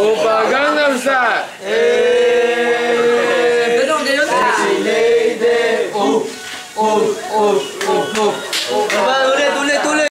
Opa Gangnam Style. Ganun, ganun. Sexy lady. Oh, oh, oh, oh, oh.